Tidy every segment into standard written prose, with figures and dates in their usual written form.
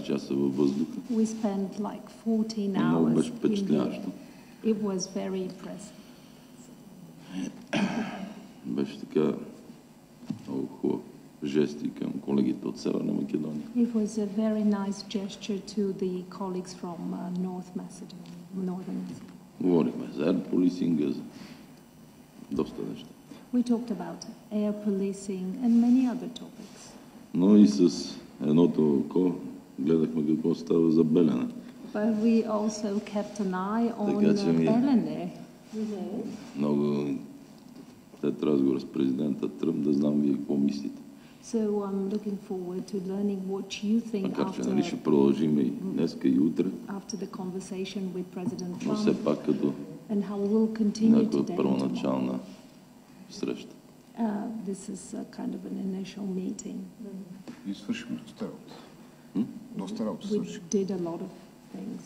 часа във въздуха. We spent like 14 Много hours беше in the впечатляващо. air. It was very impressive. Беше така много хубав жест и към колегите от Северна Македония. It was a very nice gesture to the colleagues from Northern Macedonia. Говорихме за air policing, за доста неща. We talked about air policing and many other topics. Но и с едното око гледахме какво става за Белене. But we also kept an eye on Така че Belene. Много след разговор с президента Тръмп да знам вие какво мислите. So I'm looking forward to learning what you think Макар че нали ще продължим и днеска и утре, after the conversation with President но Trump все пак като and how we'll continue някаква today. първоначална среща. This is a kind of an initial meeting. И свършим доста работа. Доста работа We свършим. did a lot of things.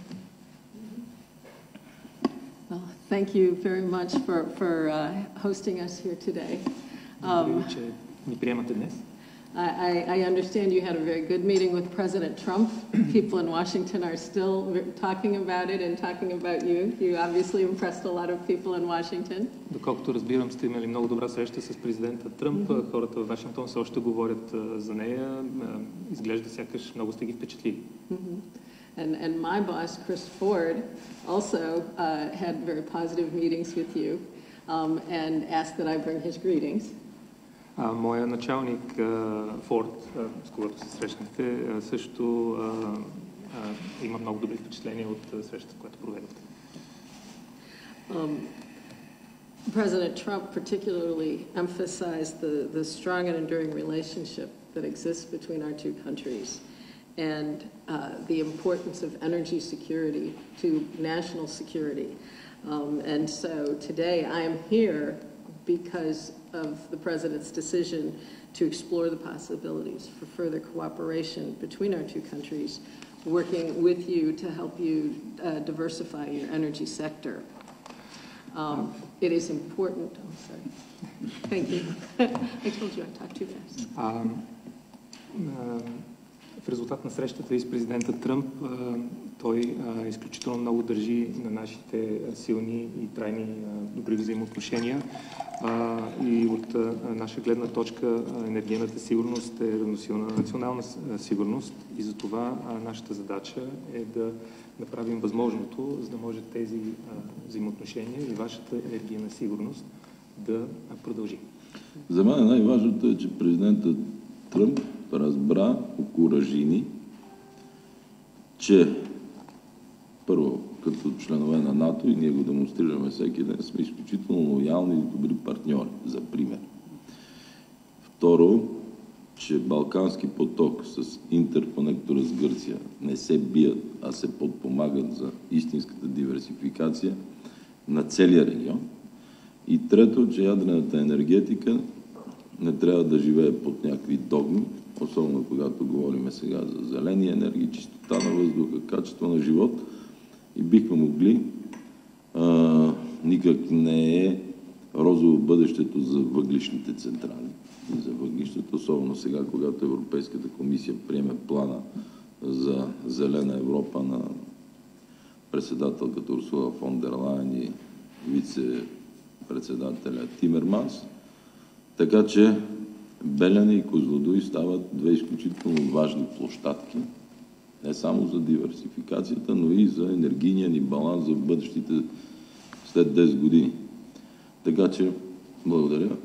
Well, thank you very much for hosting us here today. Благодаря, че ни приемате днес. I understand you had a very good meeting with President Trump. People in Washington are still talking about it and talking about you. You obviously impressed a lot of people in Washington. Доколкото разбирам, сте имали много добра среща с президента Тръмп. Хората в Вашингтон все още говорят за нея. Изглежда сякаш много сте ги впечатлили. And my boss, Chris Ford, also had very positive meetings with you and asked that I bring his greetings. Моя началник Форд, с когото се срещнахте, също има много добри впечатления от срещата, която проведохте. President Trump particularly emphasized the strong and enduring relationship that exists between our two countries and the importance of energy security to national security. And so today I am here because of the President's decision to explore the possibilities for further cooperation between our two countries, working with you to help you diversify your energy sector. It is important. I'm sorry. Thank you. I told you I'd talk too fast. В резултат на срещата и с президента Тръмп, той изключително много държи на нашите силни и трайни добри взаимоотношения. И от наша гледна точка енергийната сигурност е равносилна на национална сигурност и затова нашата задача е да направим възможното, за да може тези взаимоотношения и вашата енергийна сигурност да продължи. За мен най-важното е, че президентът Тръмп разбра, окуражи ни, че първо, като членове на НАТО, и ние го демонстрираме всеки ден, сме изключително лоялни и добри партньори, за пример. Второ, че Балкански поток с интерконектора с Гърция не се бият, а се подпомагат за истинската диверсификация на целия регион. И трето, че ядрената енергетика не трябва да живее под някакви догми, особено когато говорим сега за зелени енергии, чистота на въздуха, качество на живот. И бихме могли, никак не е розово бъдещето за въглищните централи. И за въглищата, особено сега, когато Европейската комисия приеме плана за зелена Европа на председателката Урсула фон дер Лайен и вице-председателя Тимерманс. Така че Белене и Козлодуй стават две изключително важни площадки, не само за диверсификацията, но и за енергийния ни баланс за бъдещите след 10 години. Така че, благодаря.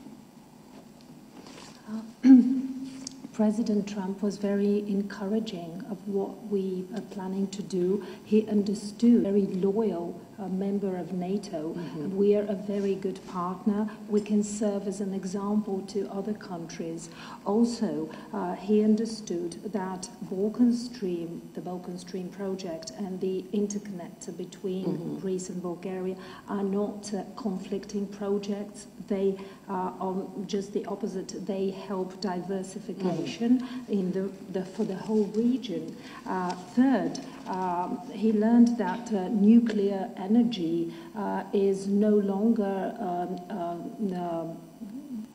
President Trump was very encouraging of what we are planning to do. He understood, very loyal member of NATO. We are a very good partner. We can serve as an example to other countries. Also, he understood that the Balkan Stream project and the interconnector between Greece and Bulgaria are not conflicting projects. They are just the opposite. They help diversification in for the whole region. Third, he learned that nuclear energy is no longer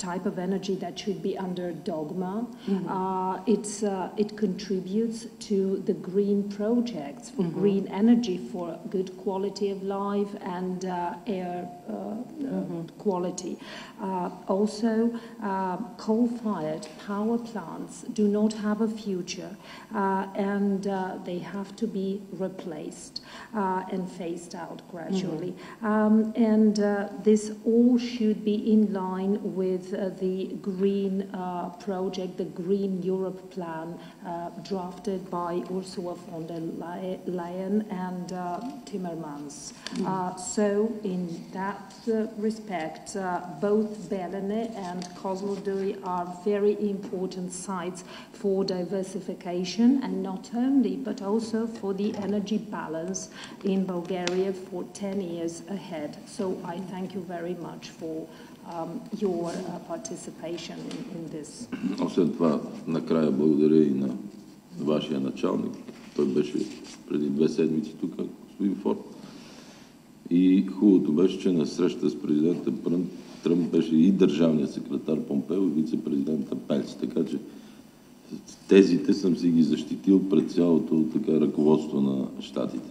type of energy that should be under dogma. It contributes to the green projects for green energy, for good quality of life and air quality. Also, coal-fired power plants do not have a future, and they have to be replaced and phased out gradually. This all should be in line with the green project, the Green Europe plan drafted by Ursula von der Leyen and Timmermans. So in that respect, both Belene and Kozloduy are very important sites for diversification, and not only, but also for the energy balance in Bulgaria for 10 years ahead. So I thank you very much for your participation in this. Освен това, накрая благодаря и на вашия началник. Той беше преди 2 седмици тук, господин Форд. И хубавото беше, че на среща с президента Тръмп беше и държавният секретар Помпео и вице-президента Пенс. Така че тезите съм си ги защитил пред цялото ръководство на щатите.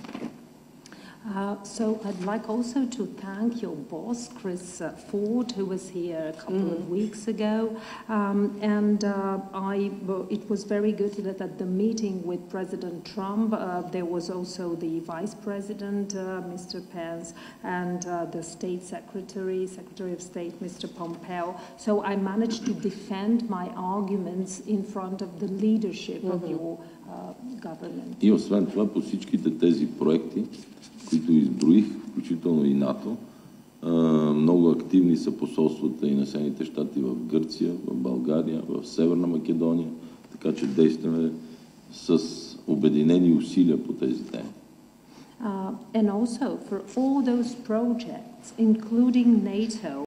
So I'd like also to thank your boss, Chris Ford, who was here a couple of weeks ago. It was very good that at the meeting with President Trump, there was also the Vice President, Mr. Pence, and the Secretary of State, Mr. Pompeo. So I managed to defend my arguments in front of the leadership of your government. И освен това, по всичките тези проекти, които изброих, включително и НАТО, много активни са посолствата и на Съединените щати в Гърция, в България, в Северна Македония, така че действаме с обединени усилия по тези теми. And also for all those projects, including NATO,